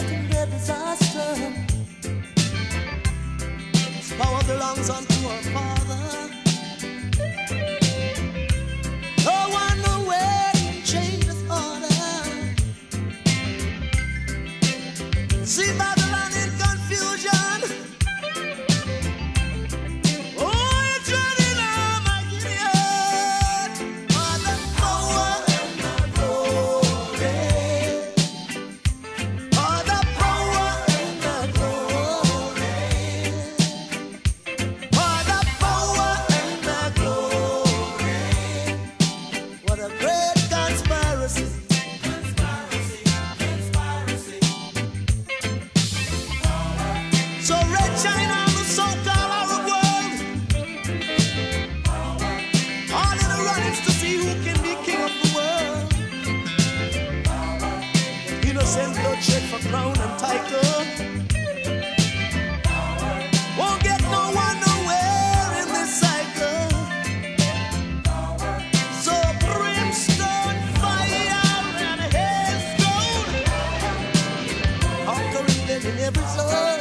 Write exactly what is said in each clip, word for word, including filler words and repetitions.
making the disaster. This power belongs unto our Father. No one nowhere can change His order. See Babylon in confusion. Oh, it's running on my Gideon. For the power and the glory. For the power and the glory. For the power and the glory. What a great conspiracy. Conspiracy, conspiracy. So red China, the so-called Arab world, all in the runnings to see who can be king of the world. Innocent bloodshed for crown and title won't get no one nowhere in this cycle. So brimstone, fire, and hailstone, conquering them in every zone.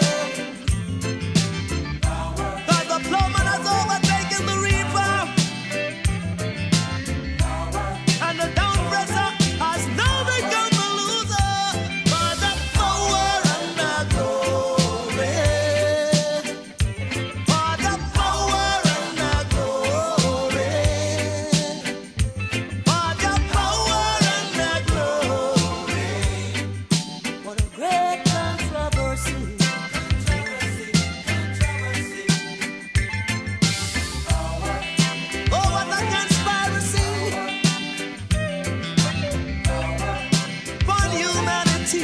Cause the plowman has overtaken the reaper, and the downpresser has now become the loser. For the power and the glory. For the power and the glory. For the power and the glory. What a great controversy. Controversy, controversy. Oh, what a conspiracy upon humanity.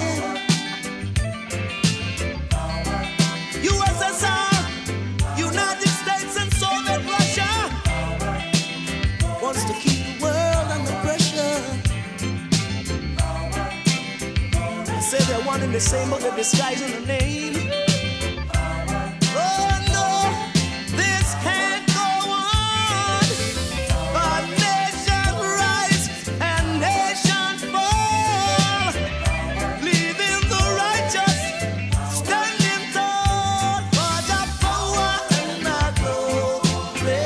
U S S R, United States and Soviet Russia wants to keep the world under pressure. They say they're one and the same, but they're disguising the name. Oh no, this can't go on. A nation rise and nation fall, leaving the righteous standing tall. For the power and the glory.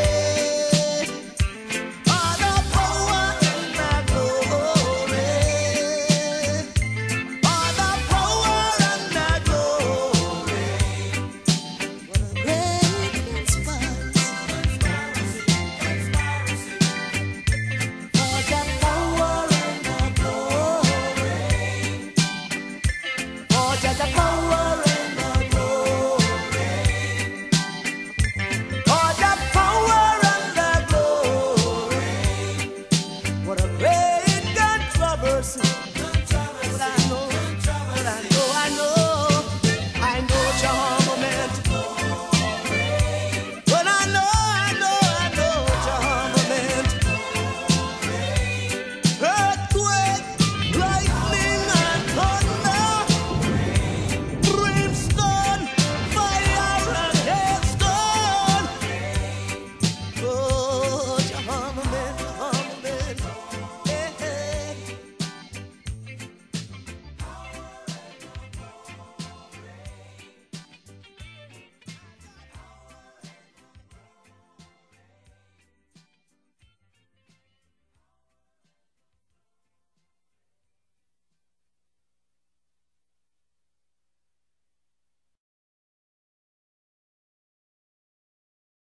For the power and the glory. For the power and the glory. What a great conspiracy. Conspiracy, conspiracy. For the power and the glory. For the power and the glory. For the power and the glory. What a great controversy.